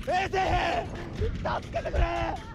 衛生兵助けてくれ。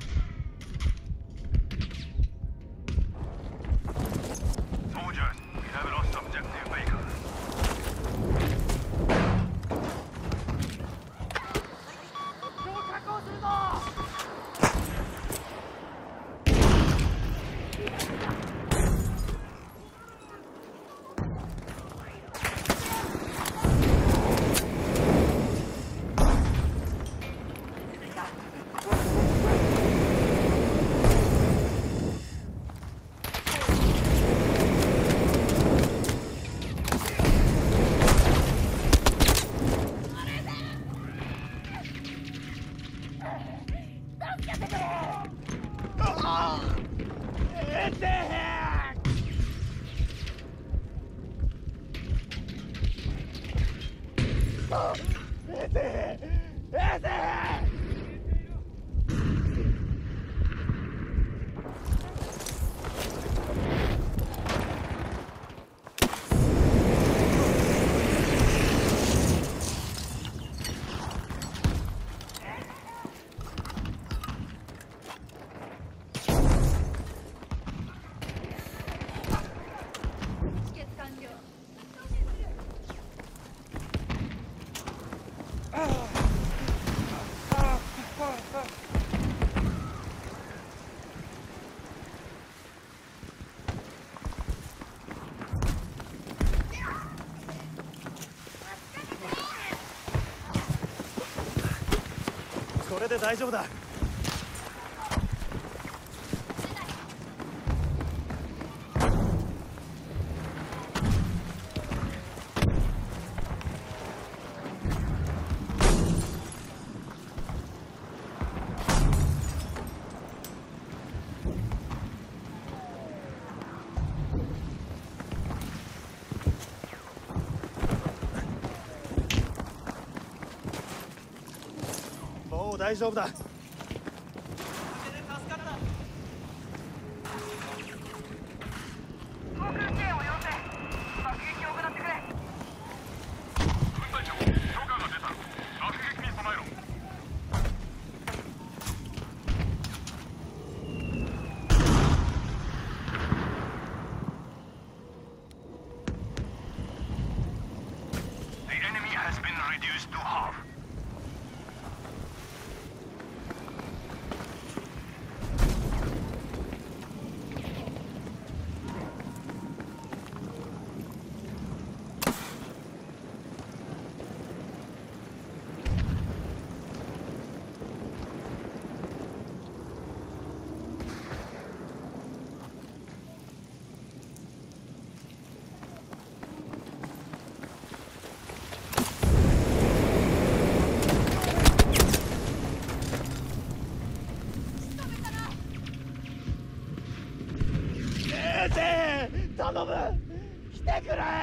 これで大丈夫だ。もう大丈夫だ。頼む、来てくれ。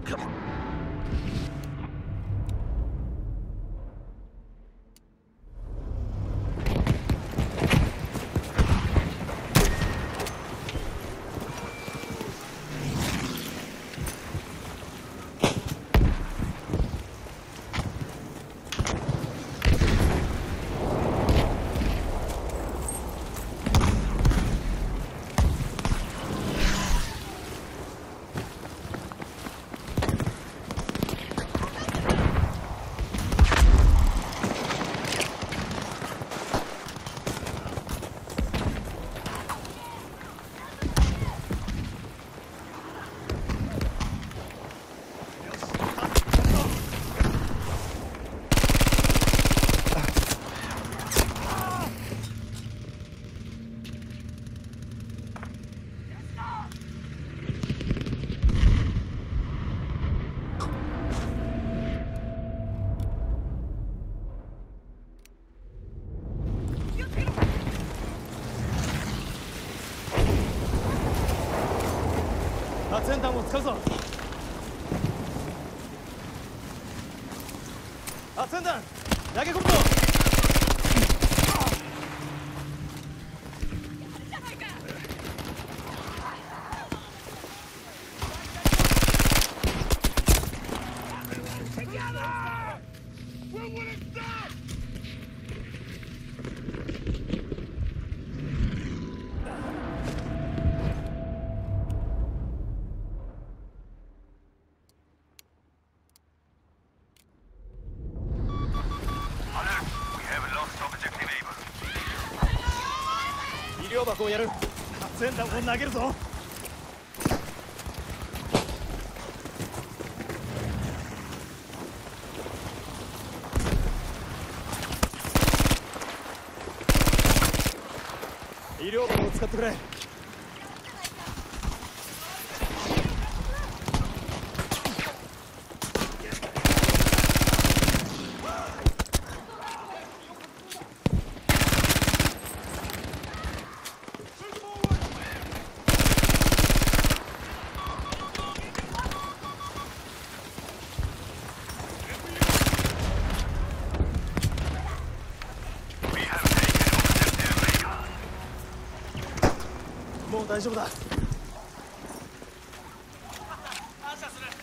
発煙弾を使うぞ。発煙弾投げ込むぞ。 箱をやる。発煙弾を投げるぞ。医療箱を使ってくれ。もう大丈夫だ。感謝する。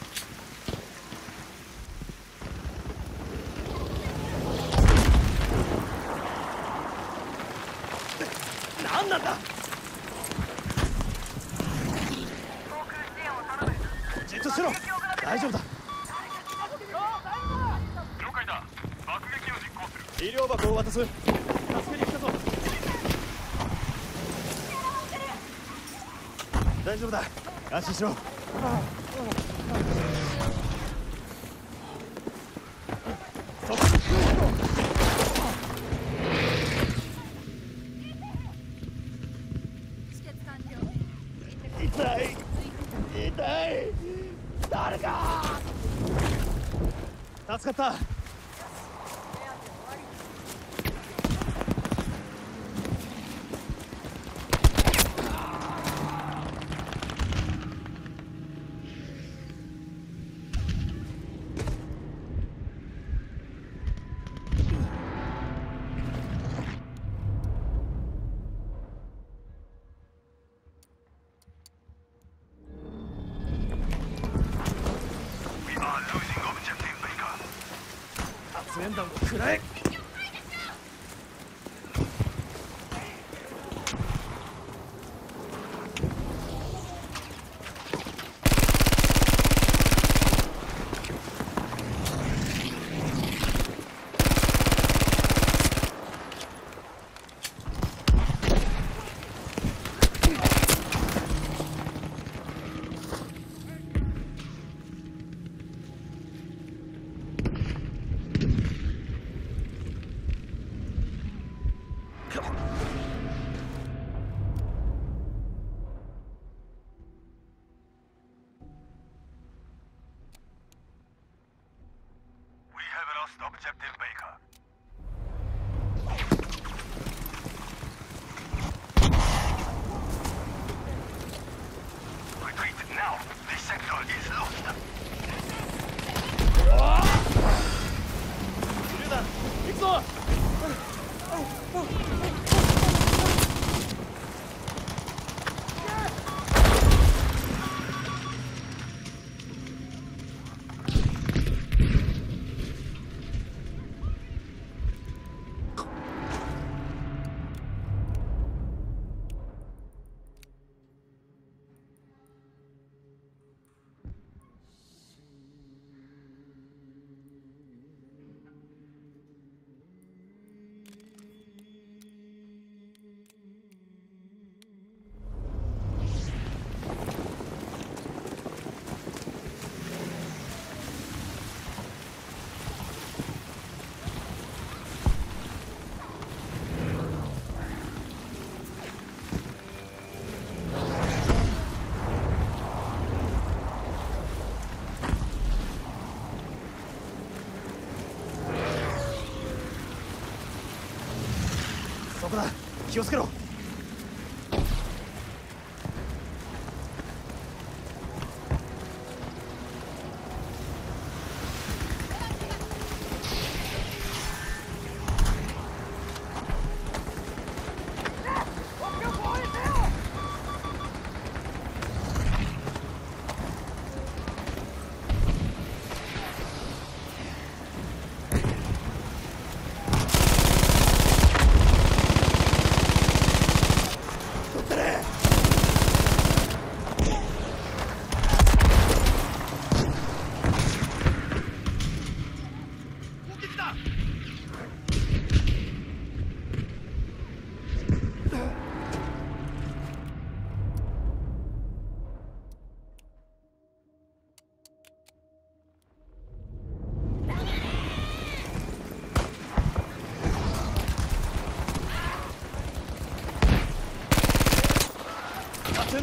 何なんだ。じっとしろ。大丈夫だ。 了解だ。爆撃を実行する。 医療箱を渡す。助けに来たぞ。大丈夫だ。安心しろ。痛い。痛い。誰か。助かった。発煙弾を食らえ。 Objective Baker. Retreat now. This sector is lost. 銃弾、行くぞ。そこだ。気をつけろ。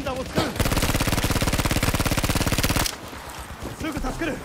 面弾を使う。すぐ助ける。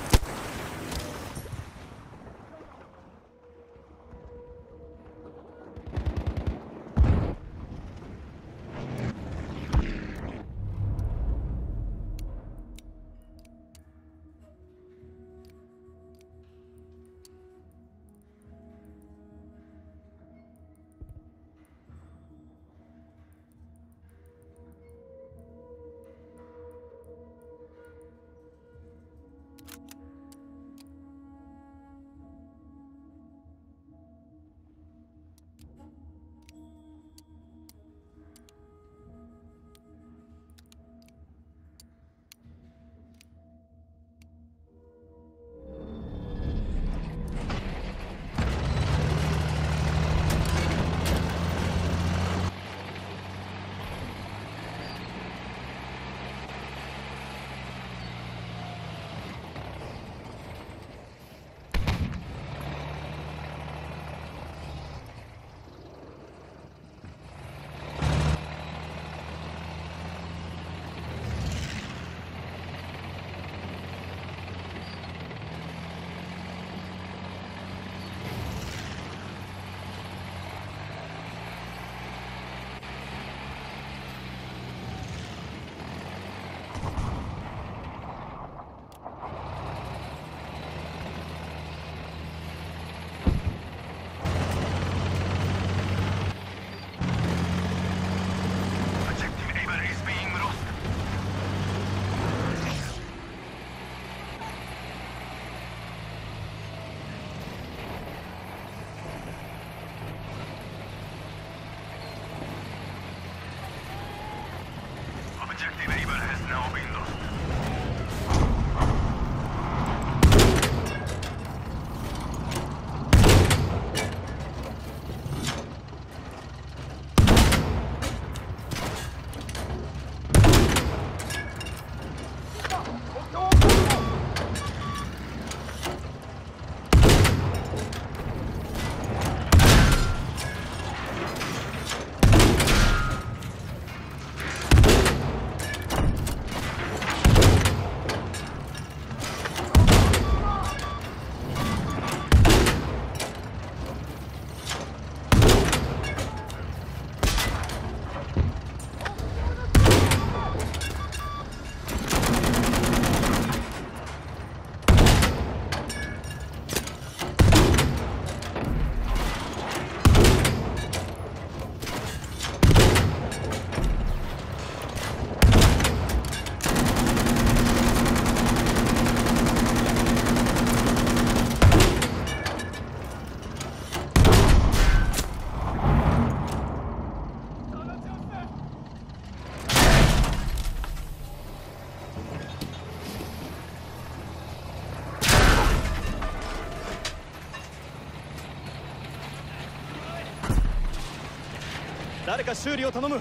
誰か修理を頼む。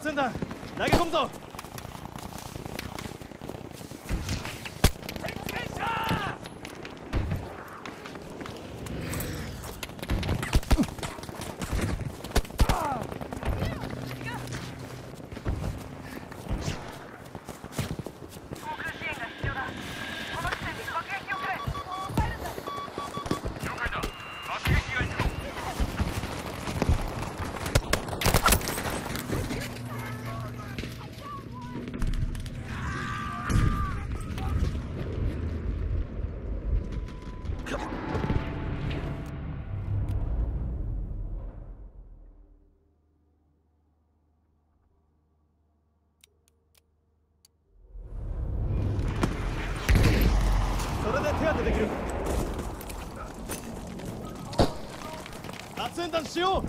発煙弾投げ込むぞ。手当てできる。発煙弾しよう。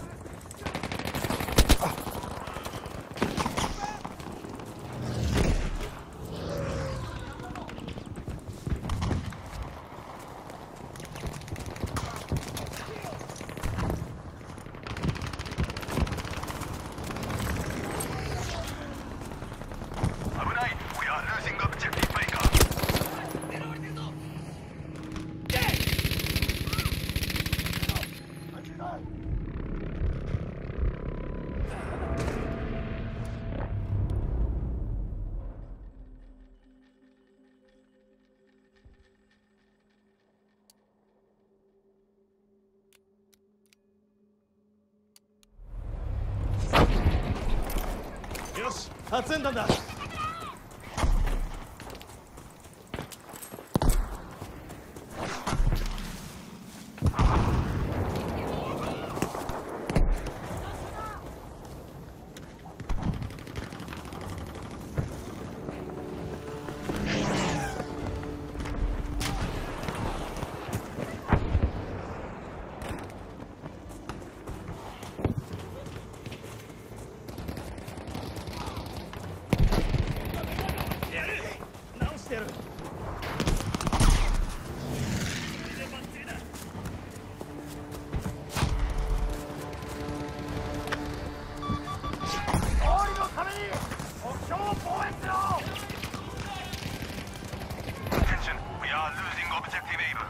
よし、発煙弾だ。してやる。勝利のために目標を防衛しろ。 Attention, we are losing objective Able.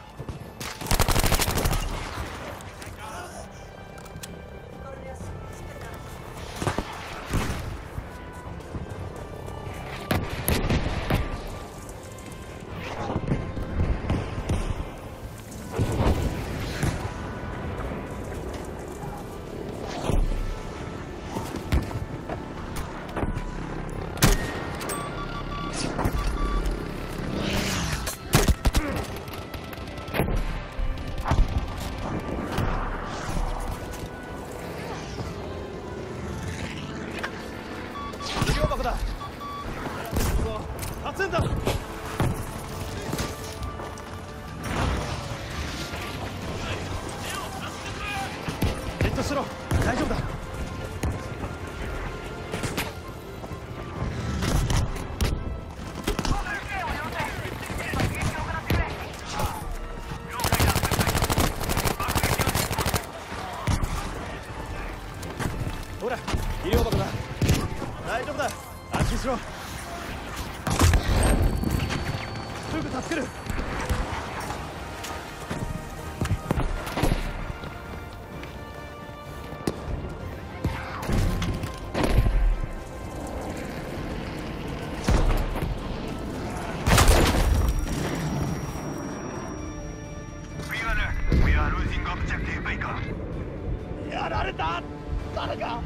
発煙弾。じっとしろ、大丈夫だ。ほら、医療箱だ。大丈夫だ、安心しろ。すぐ助ける。やられた。誰か。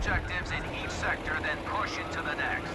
objectives in each sector, then push into the next.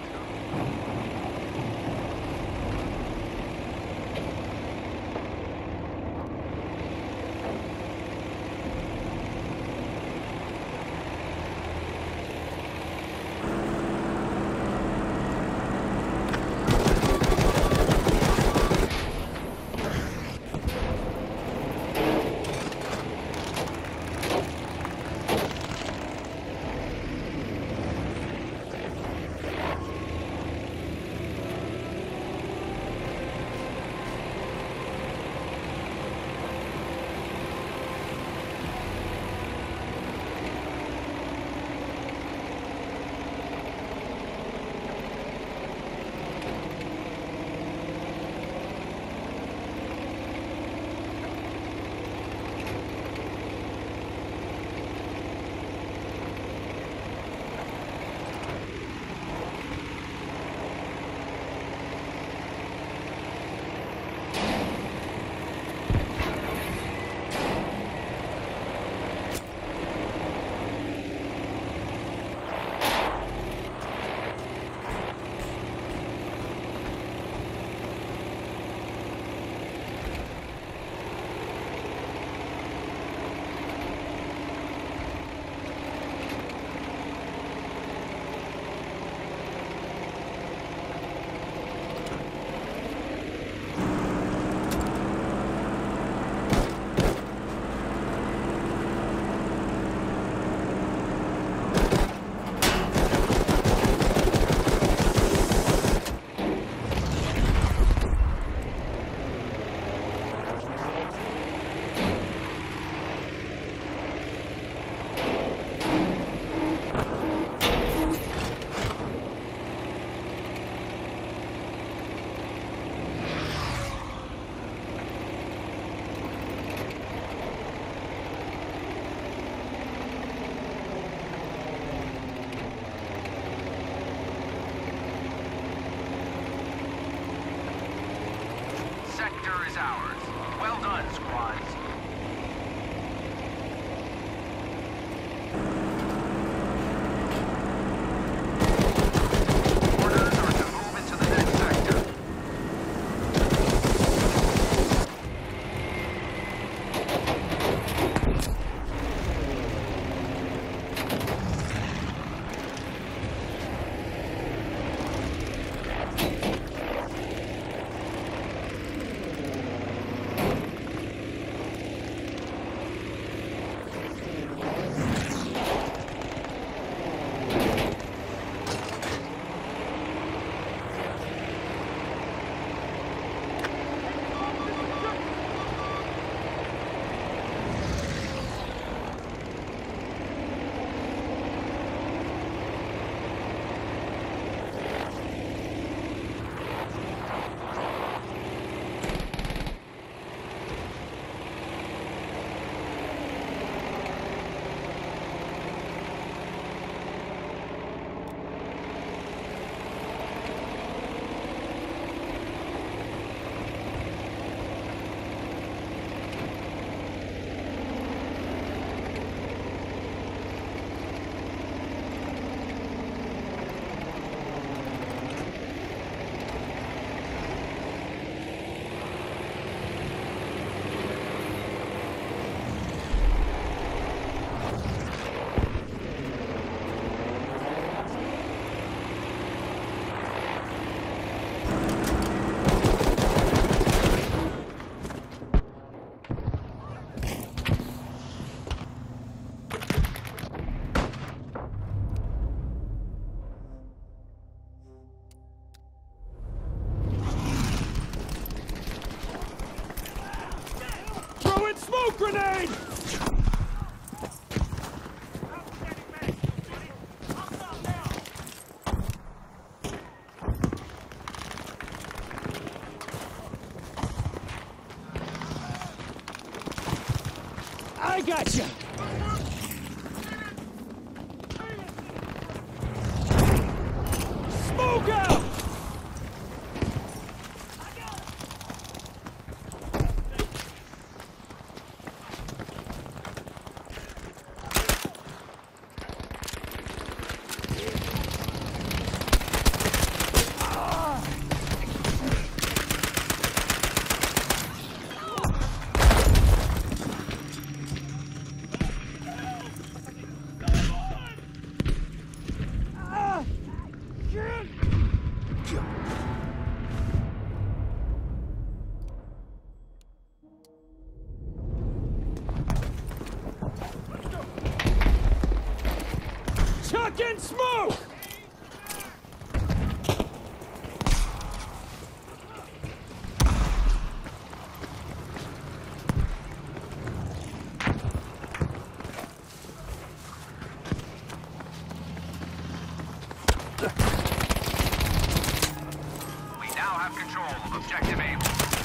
Sector is ours. Well done, squads. Orders are to move into the next sector. Smoke grenade! I gotcha! Smoke out! Fucking smoke! We now have control of Objective Able.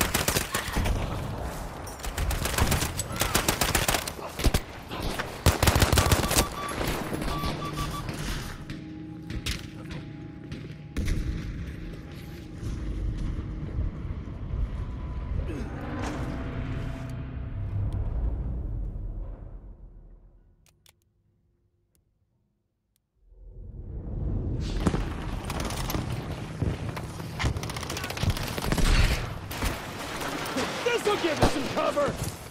This'll give us some cover!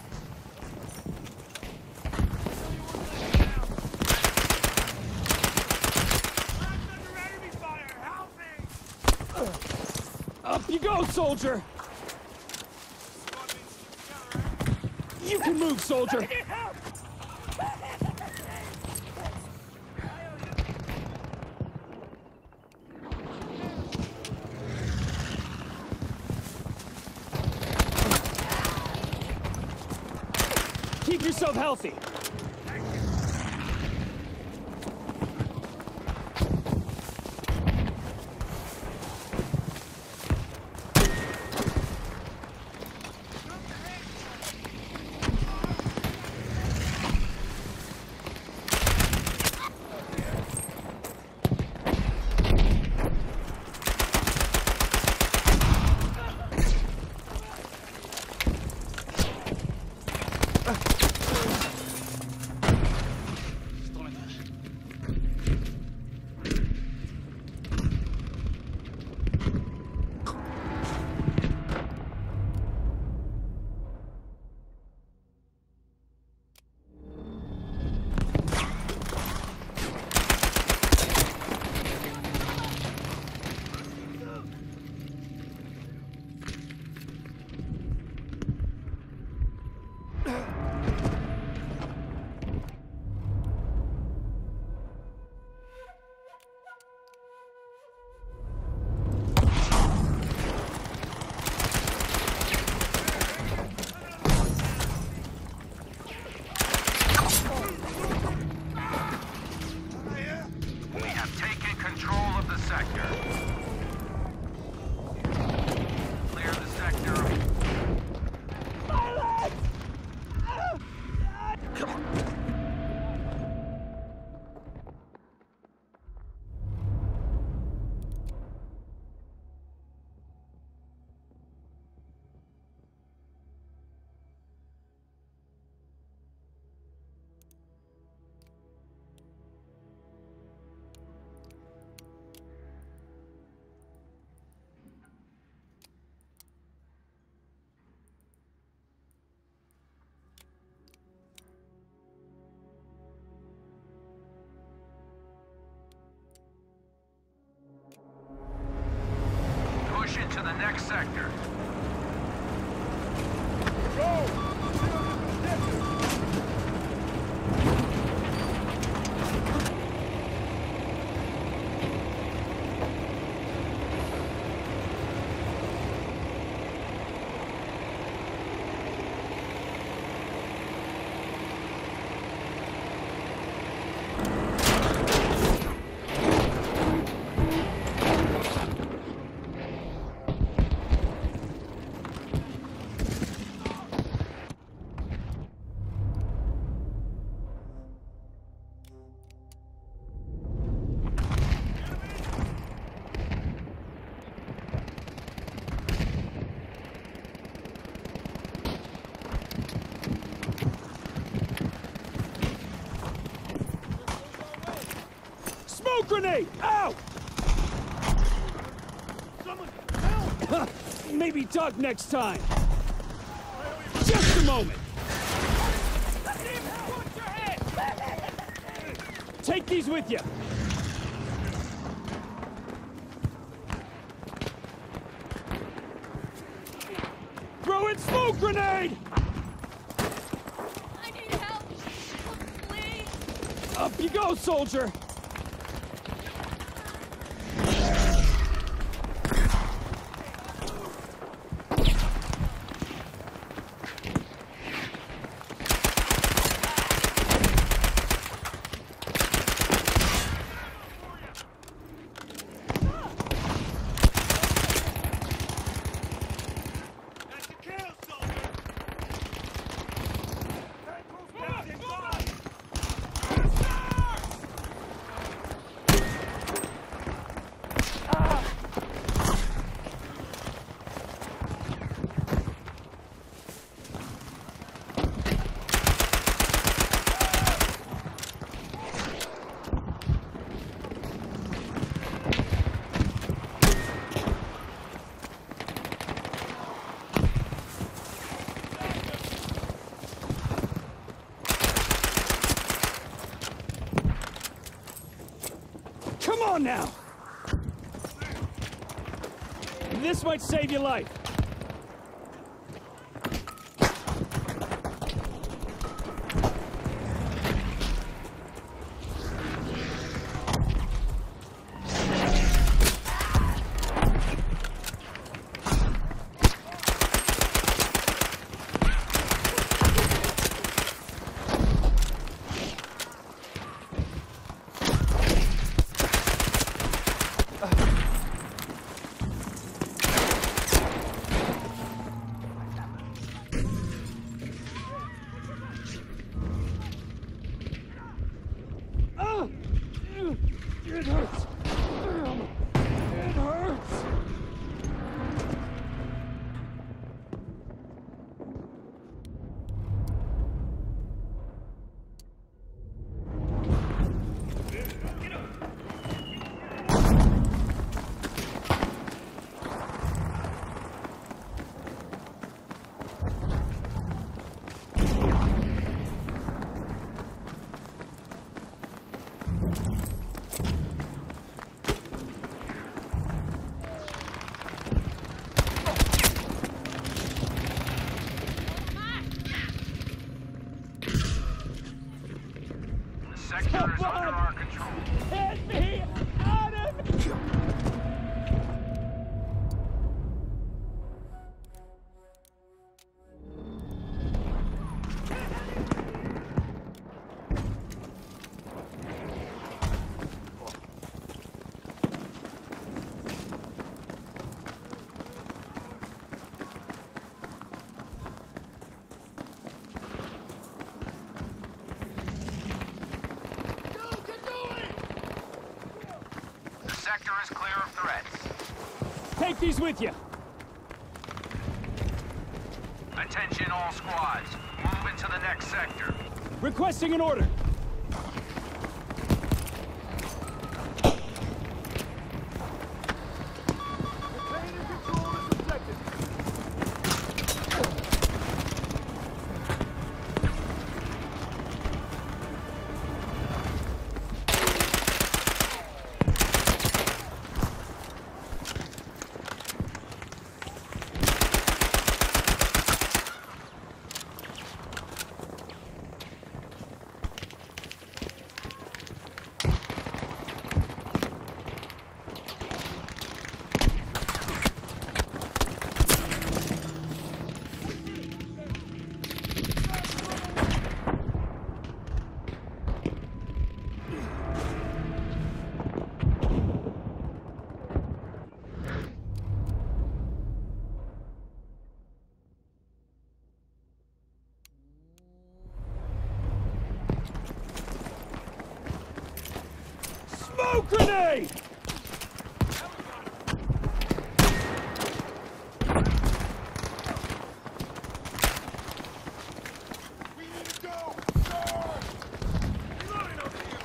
Up you go, soldier! You can move, soldier! Keep yourself healthy! To the next sector. Smoke grenade! Ow! Someone help! Maybe duck next time. Just a moment. Take these with you. Throw in smoke grenade! I need help! Please! Up you go, soldier! on now! This might save your life. It hurts. It hurts. Sector is under our control. Get me out of here! Sector is clear of threats. Take these with you. Attention all squads. Move into the next sector. Requesting an order. Smoke grenade! We need to go! Sir! Reloading over here!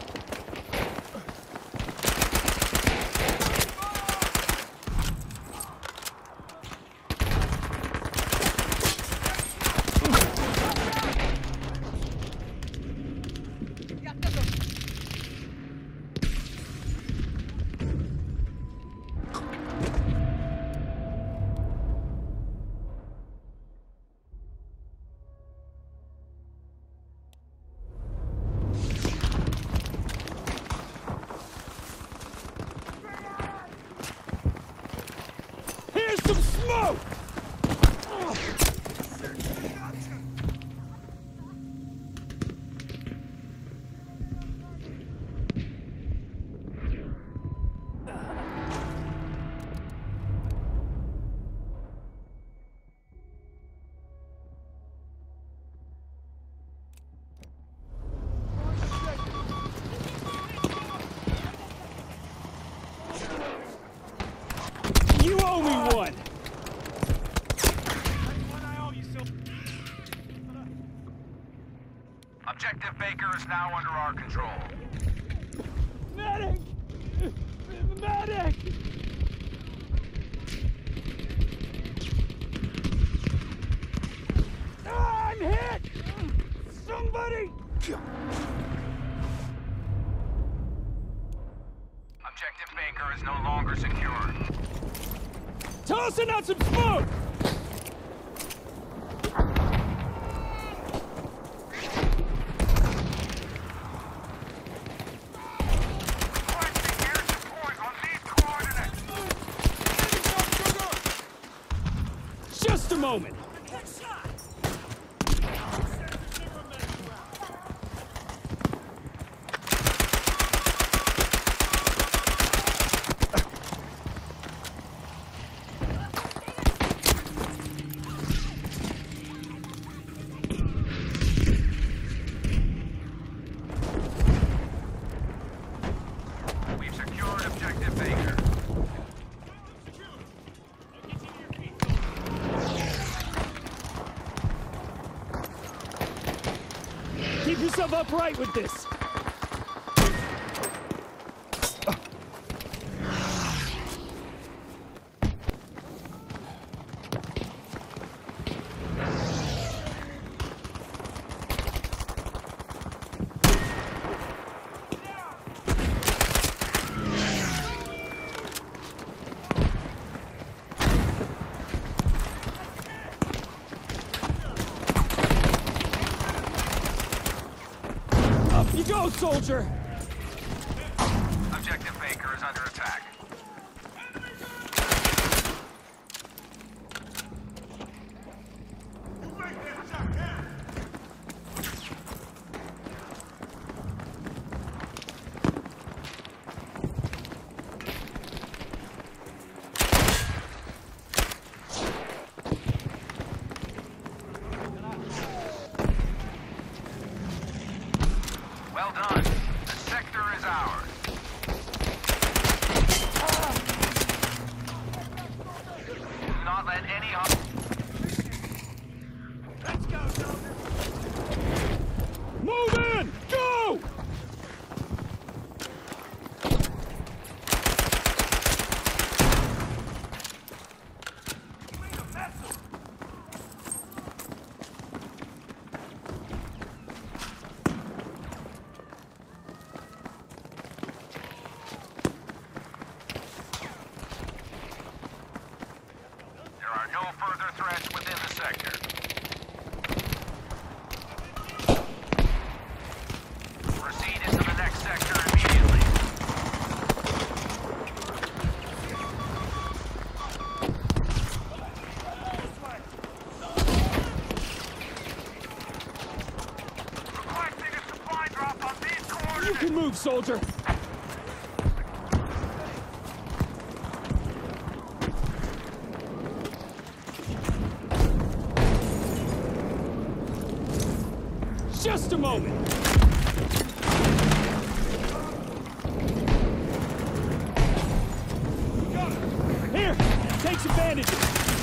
Here's some smoke! You owe me one! Objective Baker is now under our control. Medic! Medic! Ah, I'm hit! Somebody! Objective Baker is no longer secure. Tossing out some smoke! Requesting air support on these coordinates. Just a moment! We've secured Objective Baker. Keep yourself upright with this! Up you go, soldier! Objective Baker is under attack. Well done. The sector is ours. Do not let any Let's go, soldier. Move in! Go! There are no further threats within the sector. Proceed into the next sector immediately. Requesting a supply drop on these You coordinates. can move, soldier! Just a moment! Here! Take some bandages!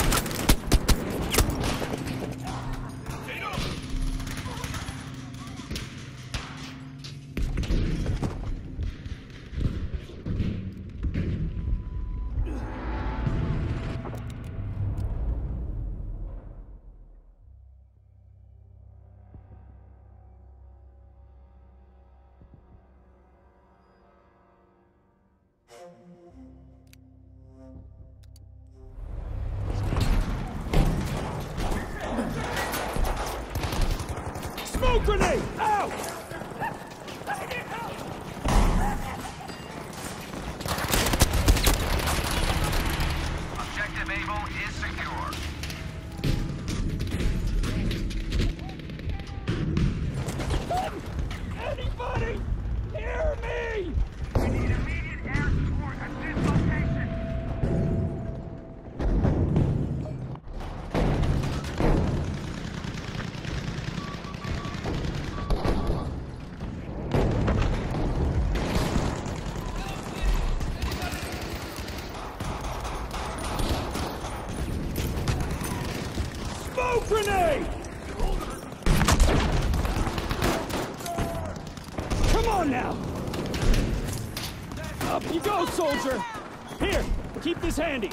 Smoke grenade! Out! Objective Able is secure. Anybody! Hear me! We need immediate air support at this location. Smoke grenade! Come on now! Up you go, soldier! Here, keep this handy.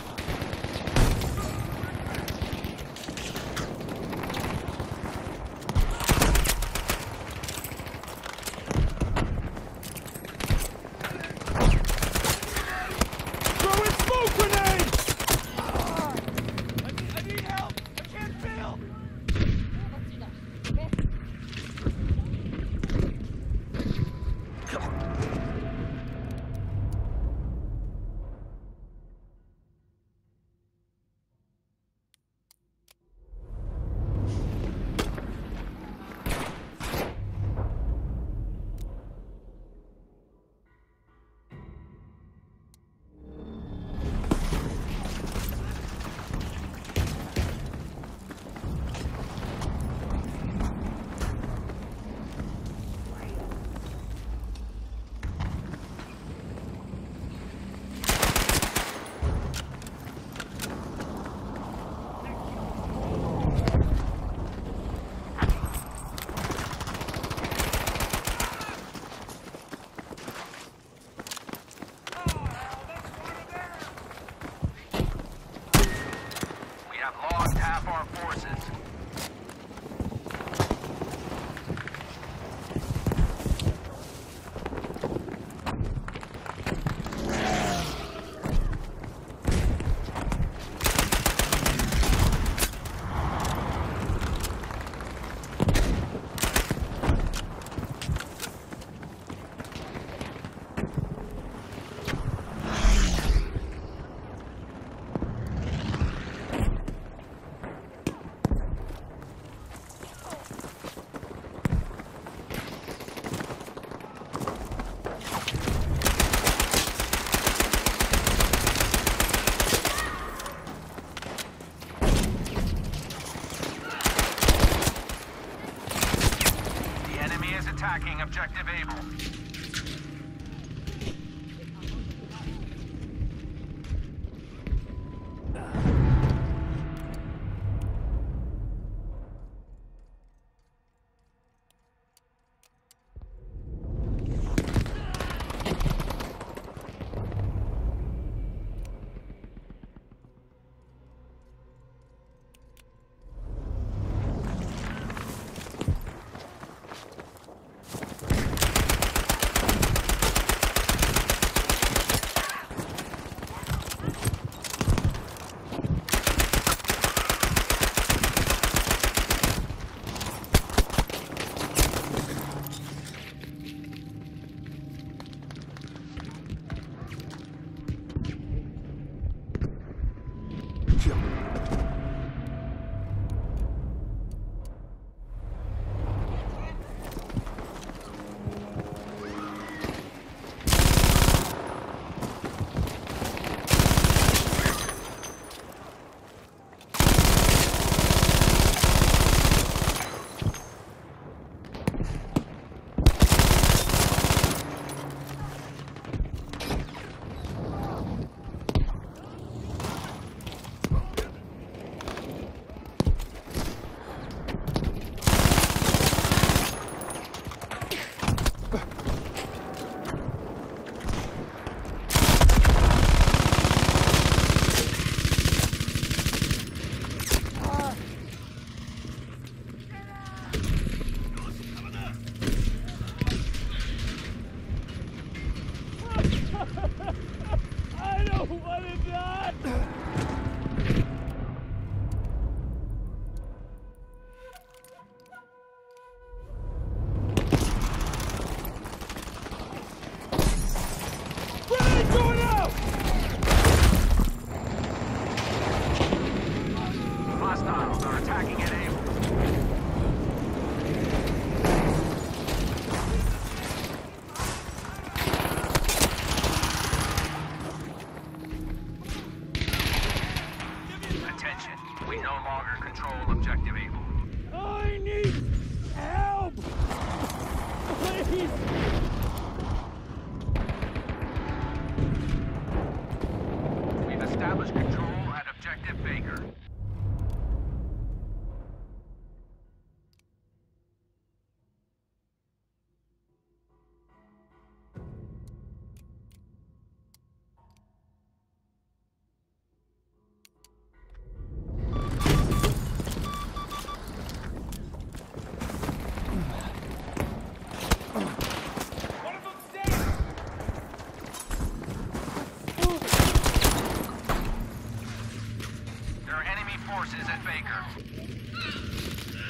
I don't want to die! Grenade going out! Hostiles are attacking at Able. Attention, we no longer control objective Able. I need help! Please! We've established control at objective Baker. One of them's dead! There are enemy forces at Baker.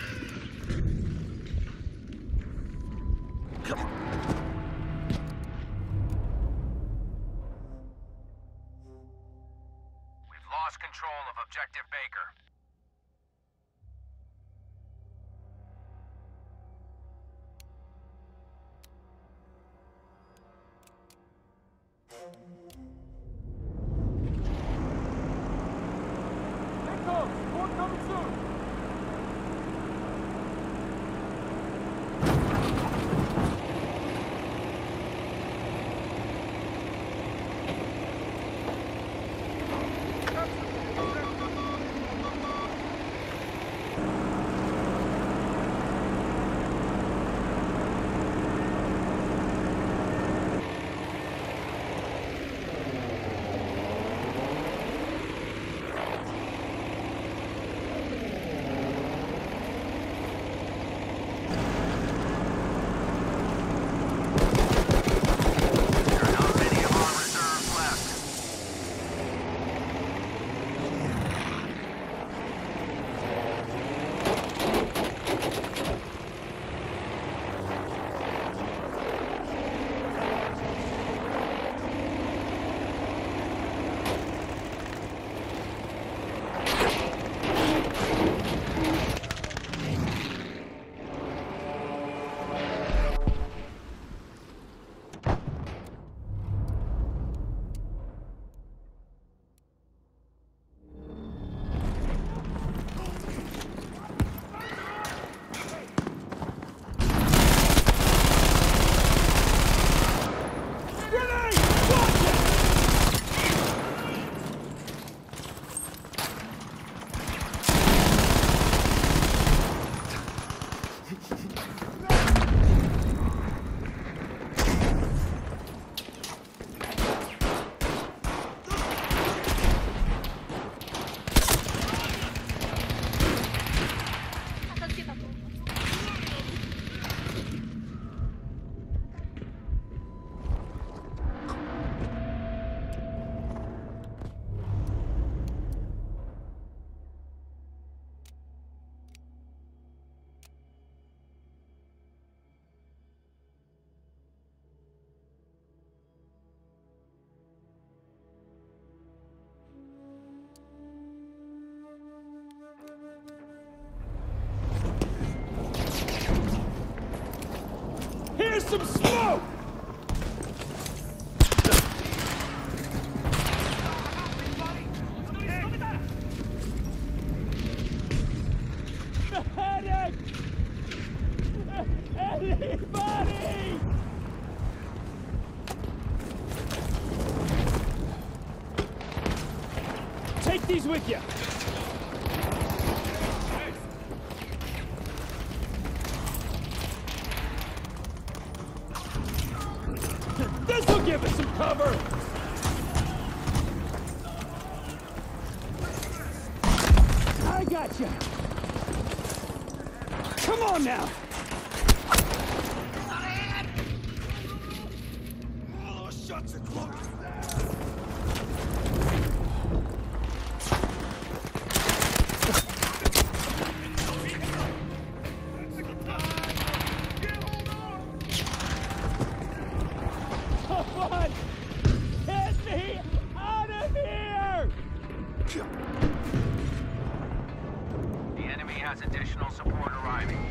We've lost control of objective Baker. Echo! More coming soon! There are not many of our reserves left. Grenade! Watch it! Here's some smoke! Medic! Anybody! Take these with you! This'll give us some cover! I gotcha! Come on now! Oh, shut That's it, close. Come on! Get me out of here! The enemy has additional support arriving.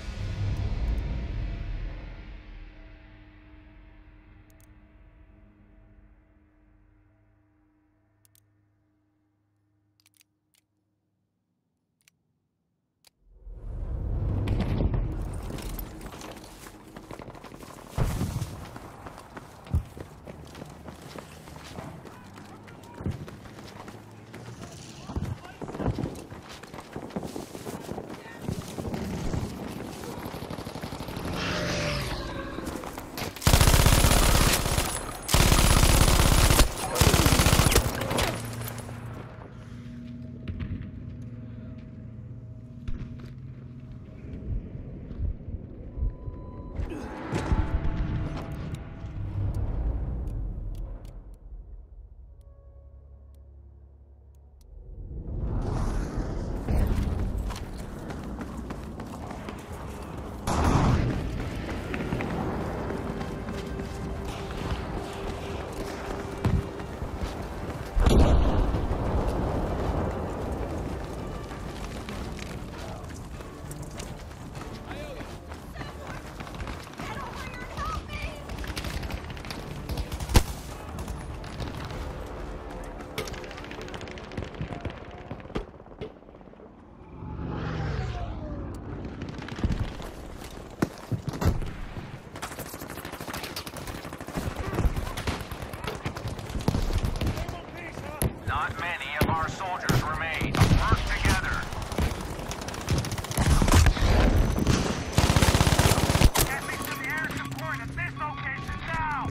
Not many of our soldiers remain. Work together. Get me to the air support at this location now!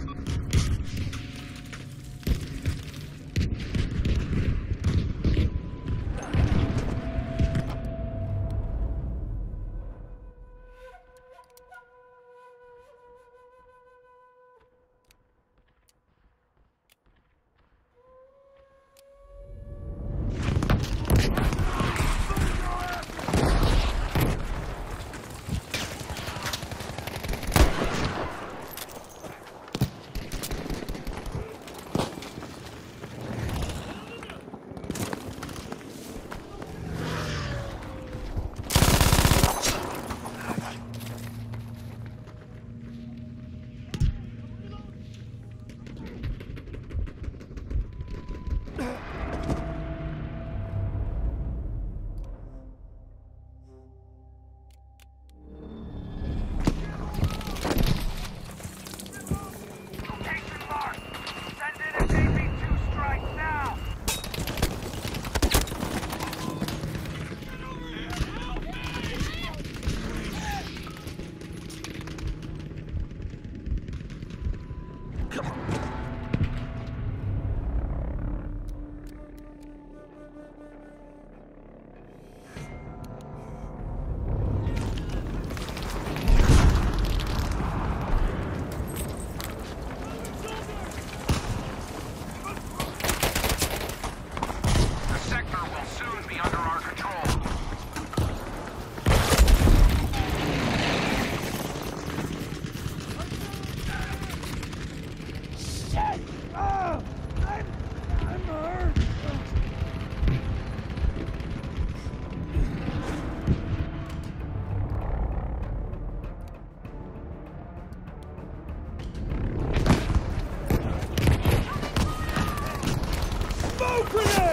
Location marked. Send in a JP2 strike now! The sector will soon be under our control. Shit! Oh! I'm hurt! Smoke grenade!